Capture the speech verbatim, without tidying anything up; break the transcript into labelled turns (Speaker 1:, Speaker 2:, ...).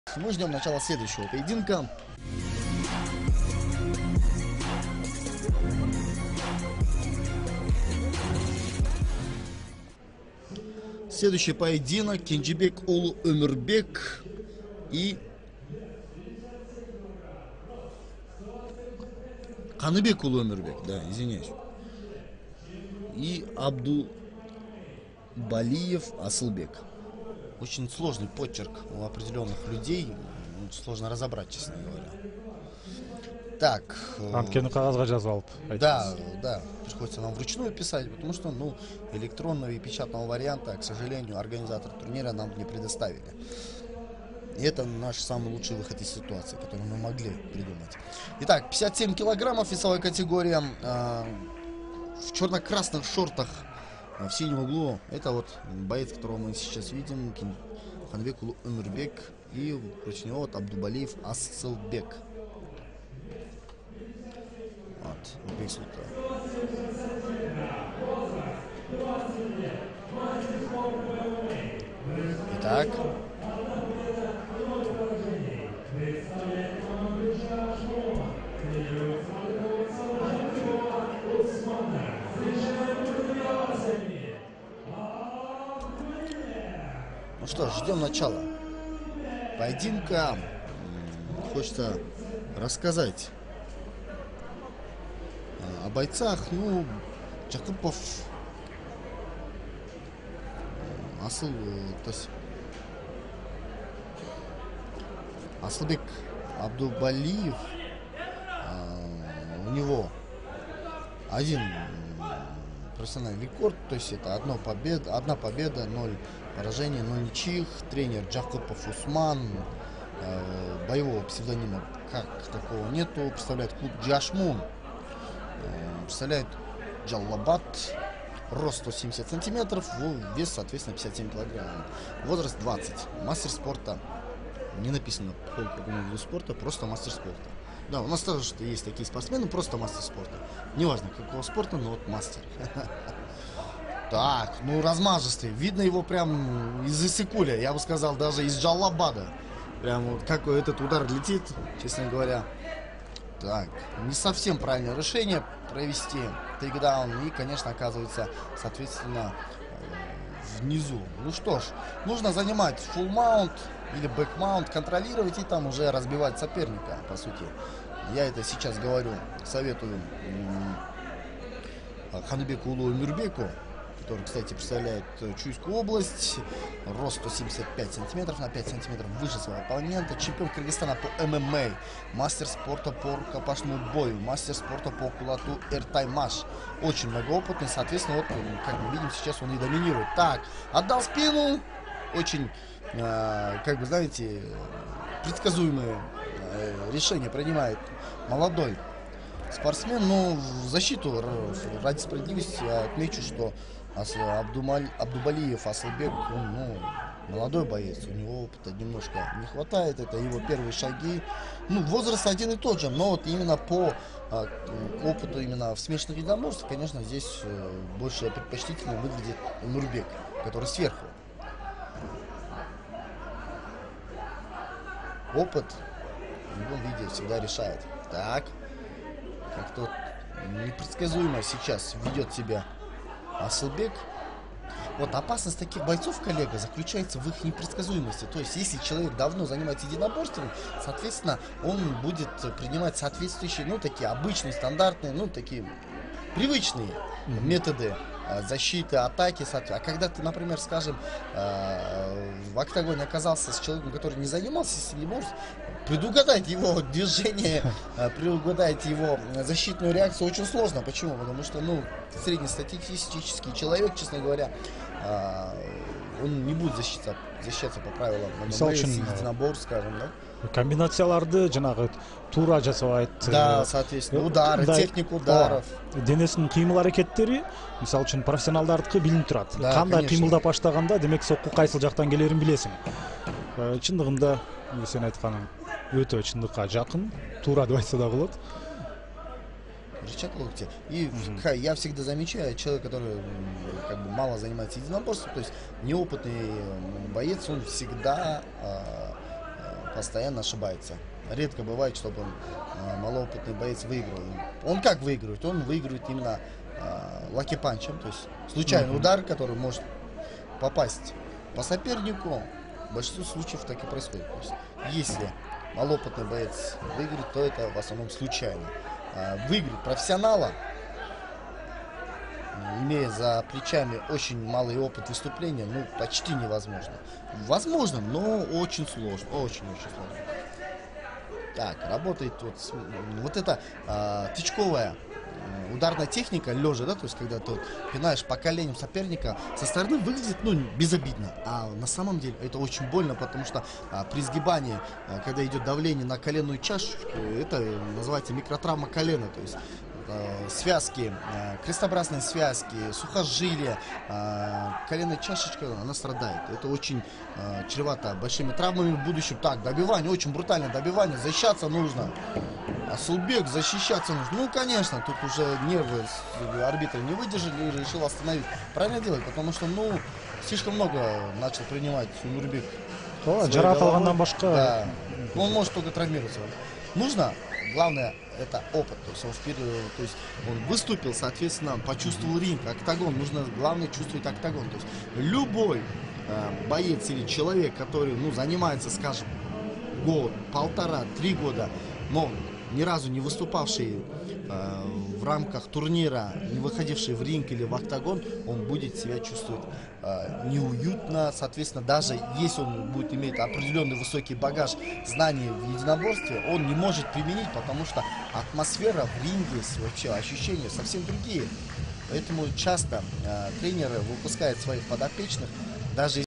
Speaker 1: Мы ждем начала следующего поединка. Следующий поединок: Кенжебек Улу Өмүрбек и Каныбек Улу Өмүрбек, да, извиняюсь. И Абдубалиев Асылбек. Очень сложный почерк у определенных людей, сложно разобрать, честно говоря. Так.
Speaker 2: Анткени кагазга жазып алып.
Speaker 1: Да, да, приходится нам вручную писать, потому что, ну, электронного и печатного варианта, к сожалению, организатор турнира нам не предоставили. И это наш самый лучший выход из ситуации, который мы могли придумать. Итак, пятьдесят семь килограммов весовая категория. Э, в черно-красных шортах, в синем углу, это вот боец, которого мы сейчас видим, Каныбек Улу Өмүрбек, и против него вот Абдубалиев Асылбек. Вот, итак. Ну что ж, ждем начала поединка. Хочется рассказать о бойцах. Ну, Жакупов, Асыл, то есть Асылбек Абдубалиев, у него один профессиональный рекорд, то есть это одно победа, одна победа, ноль поражений, ноль ничьих. Тренер Жакупов Усман, боевого псевдонима как такого нету, представляет клуб Джашмун, представляет Джаллабад, рост сто семьдесят сантиметров, вес, соответственно, пятьдесят семь килограмм, возраст двадцать, мастер спорта, не написано по какому виду спорта, просто мастер спорта. Да, у нас тоже что есть такие спортсмены, просто мастер спорта, неважно какого спорта, но вот мастер. Так, ну размажистый, видно его прям из Иссыкуля, я бы сказал, даже из Джаллабада, прям вот какой этот удар летит, честно говоря. Так, не совсем правильное решение провести тейкдаун, и, конечно, оказывается, соответственно, внизу. Ну что ж, нужно занимать фулл маунт или бэк маунт, контролировать и там уже разбивать соперника, по сути. Я это сейчас говорю, советую Каныбеку Улу Өмүрбеку, который, кстати, представляет Чуйскую область, рост сто семьдесят пять сантиметров, на пять сантиметров выше своего оппонента, чемпион Кыргызстана по эм эм а, мастер спорта по рукопашному бою, мастер спорта по кулату Эртаймаш, очень многоопытный, соответственно, вот, как мы видим, сейчас он и доминирует. Так, отдал спину, очень, э, как бы, знаете, предсказуемые э, решения принимает молодой спортсмен, но в защиту, ради справедливости, я отмечу, что Абдумаль, Абдубалиев Асылбек, он, ну, молодой боец, у него опыта немножко не хватает, это его первые шаги. Ну, возраст один и тот же, но вот именно по а, опыту именно в смешанных единоборствах, конечно, здесь а, больше предпочтительно выглядит Нурбек, который сверху. Опыт в любом виде всегда решает. Так, как-то непредсказуемо сейчас ведет себя Асылбек. Вот опасность таких бойцов, коллега, заключается в их непредсказуемости. То есть, если человек давно занимается единоборством, соответственно, он будет принимать соответствующие, ну, такие обычные, стандартные, ну, такие привычные mm-hmm. методы защиты, атаки. А когда ты, например, скажем, в октагоне оказался с человеком, который не занимался единоборством, предугадать его движение, предугадать его защитную реакцию очень сложно. Почему? Потому что, ну, среднестатистический человек, честно говоря, он не будет защищаться, защищаться по правилам единоборств, скажем, да?
Speaker 2: Комбинацияларды жанагы туура жасабайт.
Speaker 1: Да, соответственно, удары, технику ударов.
Speaker 2: Денесинин кыймыл аракеттери, мисалы үчүн, профессионалдардыкы билинип турат. Кандай кыймылдап баштаганда, демек сокку кайсыл жактан келерин билесиң. Чындыгында, сен айтканың өтө чындыкка жакын, туура деп айтса да болот.
Speaker 1: Рычаг локтя. И mm-hmm. я всегда замечаю, человек, который как бы мало занимается единоборством, то есть неопытный боец, он всегда э, постоянно ошибается. Редко бывает, чтобы э, малоопытный боец выиграл. Он как выигрывает? Он выигрывает именно э, лаки-панчем, то есть случайный mm-hmm. удар, который может попасть по сопернику. В большинстве случаев так и происходит. То есть, если малоопытный боец выиграет, то это в основном случайно. Э, выиграть профессионала, имея за плечами очень малый опыт выступления, ну, почти невозможно. Возможно, но очень сложно. Очень-очень сложно. Так, работает вот, вот эта э, тычковая э, ударная техника, лежа, да, то есть, когда ты вот пинаешь по коленям соперника, со стороны выглядит, ну, безобидно. А на самом деле это очень больно, потому что э, при сгибании, э, когда идет давление на коленную чашечку, это называется микротравма колена, то есть связки, крестообразные связки, сухожилия, коленная чашечка, она страдает. Это очень чревато большими травмами в будущем. Так, добивание, очень брутальное добивание, защищаться нужно. Асылбек, защищаться нужно. Ну, конечно, тут уже нервы арбитра не выдержали и решил остановить. Правильно делать, потому что, ну, слишком много начал принимать Нурбек.
Speaker 2: Жарат алгандан башка.
Speaker 1: Да, он может только травмироваться. Нужно, главное, это опыт. То есть он вперед, то есть он выступил, соответственно, почувствовал ринг, октагон. Нужно, главное, чувствовать октагон. То есть любой э, боец или человек, который, ну, занимается, скажем, год, полтора, три года, но ни разу не выступавший э, в рамках турнира, не выходивший в ринг или в октагон, он будет себя чувствовать э, неуютно. Соответственно, даже если он будет иметь определенный высокий багаж знаний в единоборстве, он не может применить, потому что атмосфера в ринге, вообще ощущения совсем другие. Поэтому часто э, тренеры выпускают своих подопечных, даже